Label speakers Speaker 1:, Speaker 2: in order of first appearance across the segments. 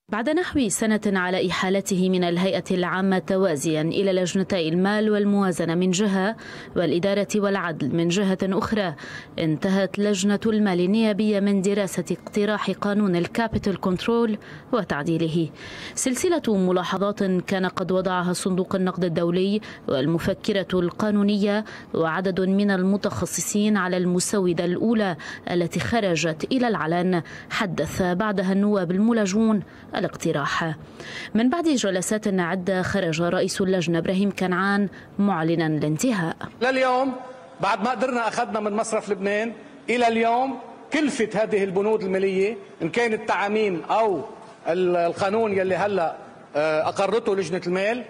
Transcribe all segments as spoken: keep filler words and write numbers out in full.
Speaker 1: بعد نحو سنة على إحالته من الهيئة العامة توازيا إلى لجنتي المال والموازنة من جهة والإدارة والعدل من جهة أخرى، انتهت لجنة المال النيابية من دراسة اقتراح قانون الكابيتال كنترول وتعديله. سلسلة ملاحظات كان قد وضعها صندوق النقد الدولي والمفكرة القانونية وعدد من المتخصصين على المسودة الأولى التي خرجت إلى العلن. حدث بعدها النواب الملجون الاقتراح. من بعد جلسات عدة خرج رئيس اللجنة إبراهيم كنعان معلنا الانتهاء.
Speaker 2: لليوم بعد ما قدرنا أخذنا من مصرف لبنان إلى اليوم كلفة هذه البنود المالية إن كان التعاميم أو القانون يلي هلأ أقرته لجنة المال،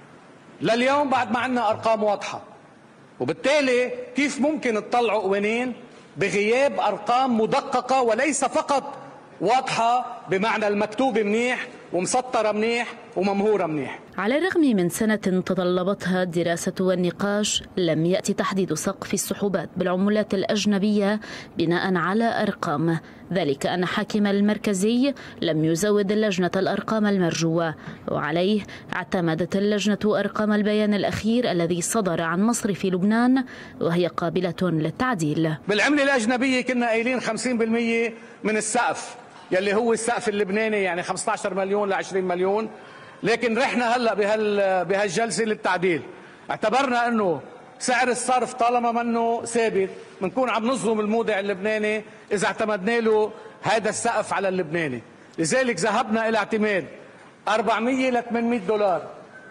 Speaker 2: لليوم بعد ما عندنا أرقام واضحة، وبالتالي كيف ممكن تطلعوا قوانين بغياب أرقام مدققة وليس فقط واضحة بمعنى المكتوب منيح ومسطرة منيح وممهورة منيح.
Speaker 1: على الرغم من سنة تطلبتها الدراسة والنقاش، لم يأتي تحديد سقف السحوبات بالعملات الأجنبية بناء على أرقام، ذلك أن حاكم المركزي لم يزود اللجنة الأرقام المرجوة، وعليه اعتمدت اللجنة أرقام البيان الأخير الذي صدر عن مصرف لبنان وهي قابلة للتعديل.
Speaker 2: بالعملة الأجنبية كنا قايلين خمسين بالمئة من السقف يلي هو السقف اللبناني، يعني خمسة عشر مليون ل عشرين مليون، لكن رحنا هلا بهال بهالجلسه للتعديل. اعتبرنا انه سعر الصرف طالما منه ثابت بنكون عم نظلم المودع اللبناني اذا اعتمدنا له هذا السقف على اللبناني، لذلك ذهبنا الى اعتماد أربعمئة ل ثمانمئة دولار.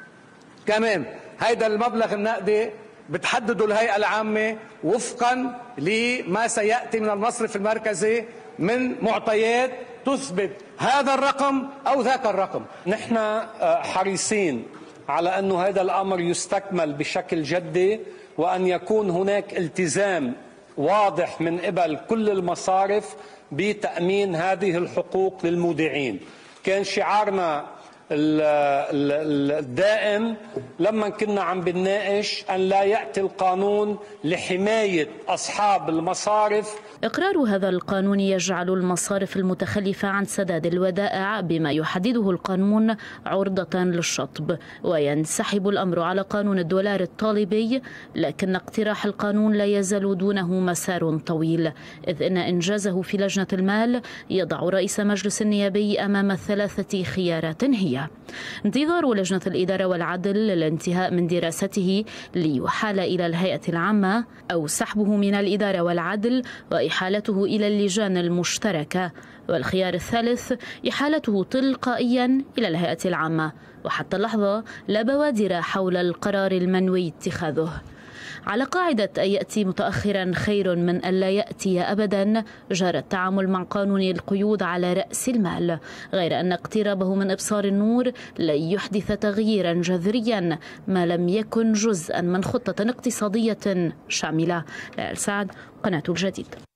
Speaker 2: كمان هذا المبلغ النقدي بتحدده الهيئه العامه وفقا لما سياتي من المصرف المركزي من معطيات تثبت هذا الرقم أو ذاك الرقم.
Speaker 3: نحن حريصين على أن هذا الأمر يستكمل بشكل جدي، وأن يكون هناك التزام واضح من قبل كل المصارف بتأمين هذه الحقوق للمودعين. كان شعارنا الدائم لما كنا عم بنناقش أن لا يأتي القانون لحماية أصحاب المصارف.
Speaker 1: إقرار هذا القانون يجعل المصارف المتخلفة عن سداد الودائع بما يحدده القانون عرضة للشطب، وينسحب الأمر على قانون الدولار الطالبي، لكن اقتراح القانون لا يزال دونه مسار طويل، إذ إن إنجازه في لجنة المال يضع رئيس مجلس النيابي أمام ثلاثة خيارات هي: انتظار لجنة الإدارة والعدل للانتهاء من دراسته ليحال إلى الهيئة العامة، أو سحبه من الإدارة والعدل وإحالته إلى اللجان المشتركة، والخيار الثالث إحالته تلقائيا إلى الهيئة العامة. وحتى اللحظة لا بوادر حول القرار المنوي اتخاذه. على قاعدة أن يأتي متأخرا خير من أن لا يأتي أبدا، جرى التعامل مع قانون القيود على رأس المال، غير أن اقترابه من إبصار النور لن يحدث تغييرا جذريا ما لم يكن جزءا من خطة اقتصادية شاملة. ليال سعد، قناة الجديد.